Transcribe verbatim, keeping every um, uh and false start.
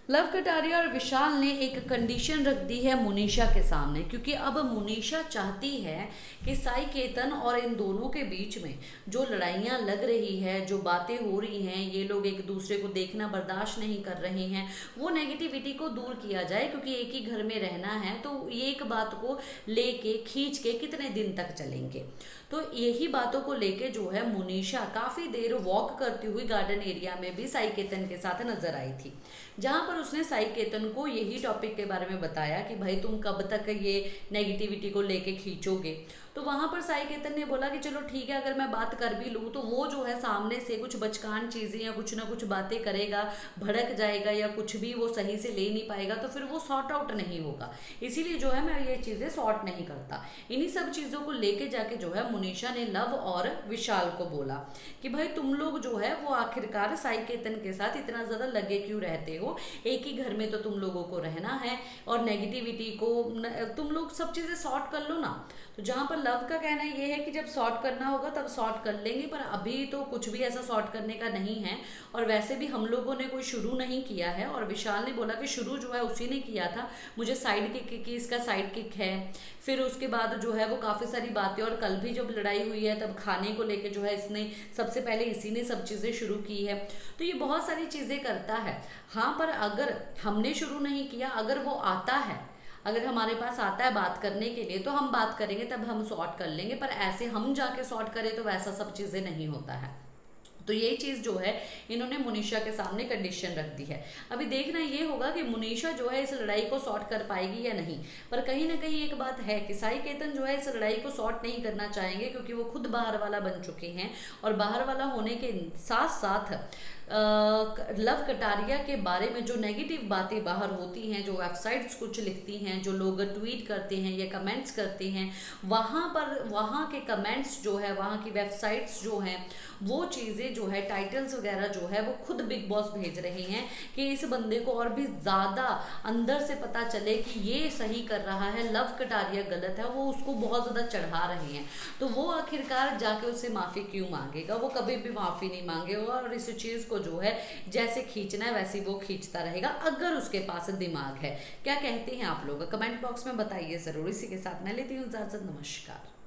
Love Kataria और विशाल ने एक कंडीशन रख दी है मोनिशा के सामने, क्योंकि अब मोनिशा चाहती है कि साई केतन और इन दोनों के बीच में जो लड़ाइयाँ लग रही है, जो बातें हो रही हैं, ये लोग एक दूसरे को देखना बर्दाश्त नहीं कर रहे हैं, वो नेगेटिविटी को दूर किया जाए। क्योंकि एक ही घर में रहना है तो ये एक बात को लेके खींच के कितने दिन तक चलेंगे। तो यही बातों को लेके जो है मोनिशा काफ़ी देर वॉक करती हुई गार्डन एरिया में भी साई केतन के साथ नजर आई थी, जहाँ पर उसने साई केतन को यही टॉपिक के बारे में बताया कि भाई तुम कब तक ये नेगेटिविटी को लेके खींचोगे। तो वहाँ पर साई केतन ने बोला कि चलो ठीक है, अगर मैं बात कर भी लूँ तो वो जो है सामने से कुछ बचकान चीज़ें या कुछ ना कुछ बातें करेगा, भड़क जाएगा या कुछ भी वो सही से ले नहीं पाएगा, तो फिर वो सॉर्ट आउट नहीं होगा। इसीलिए जो है मैं ये चीज़ें सॉर्ट नहीं करता। इन्हीं सब चीज़ों को लेके जाके जो है मोनिशा ने लव और विशाल को बोला कि भाई तुम लोग जो है वो आखिरकार साई केतन के साथ इतना ज़्यादा लगे क्यों रहते हो, एक ही घर में तो तुम लोगों को रहना है और नेगेटिविटी को तुम लोग सब चीज़ें सॉर्ट कर लो ना। तो जहाँ पर लव का कहना ये है कि जब सॉर्ट करना होगा तब सॉर्ट कर लेंगे, पर अभी तो कुछ भी ऐसा सॉर्ट करने का नहीं है, और वैसे भी हम लोगों ने कोई शुरू नहीं किया है। और विशाल ने बोला कि शुरू जो है उसी ने किया था, मुझे साइड किक की इसका साइड किक है। फिर उसके बाद जो है वो काफ़ी सारी बातें, और कल भी जब लड़ाई हुई है तब खाने को लेके जो है इसने सबसे पहले इसी ने सब चीज़ें शुरू की है। तो ये बहुत सारी चीज़ें करता है। हाँ, पर अगर हमने शुरू नहीं किया, अगर वो आता है, अगर हमारे पास आता है बात करने के लिए, तो हम बात करेंगे, तब हम सॉर्ट कर लेंगे। पर ऐसे हम जाके सॉर्ट करें तो वैसा सब चीज़ें नहीं होता है। तो ये चीज़ जो है इन्होंने मोनिशा के सामने कंडीशन रख दी है। अभी देखना ये होगा कि मोनिशा जो है इस लड़ाई को सॉर्ट कर पाएगी या नहीं। पर कहीं ना कहीं एक बात है कि साई केतन जो है इस लड़ाई को सॉर्ट नहीं करना चाहेंगे, क्योंकि वो खुद बाहर वाला बन चुके हैं। और बाहर वाला होने के साथ साथ लव कटारिया के बारे में जो नेगेटिव बातें बाहर होती हैं, जो वेबसाइट्स कुछ लिखती हैं, जो लोग ट्वीट करते हैं या कमेंट्स करते हैं, वहाँ पर वहाँ के कमेंट्स जो है, वहाँ की वेबसाइट्स जो हैं, वो चीज़ें जो है टाइटल्स वगैरह जो है वो खुद बिग बॉस भेज रहे हैं कि इस बंदे को और भी ज़्यादा अंदर से पता चले कि ये सही कर रहा है, लव कटारिया गलत है, वो उसको बहुत ज़्यादा चढ़ा रहे हैं। तो वो आखिरकार जाके उससे माफ़ी क्यों मांगेगा? वो कभी भी माफ़ी नहीं मांगेगा और इस चीज़ को जो है जैसे खींचना है वैसे वो खींचता रहेगा, अगर उसके पास दिमाग है। क्या कहते हैं आप लोग? कमेंट बॉक्स में बताइए ज़रूर। इसी के साथ मैं लेती हूँ इजाज़त। नमस्कार।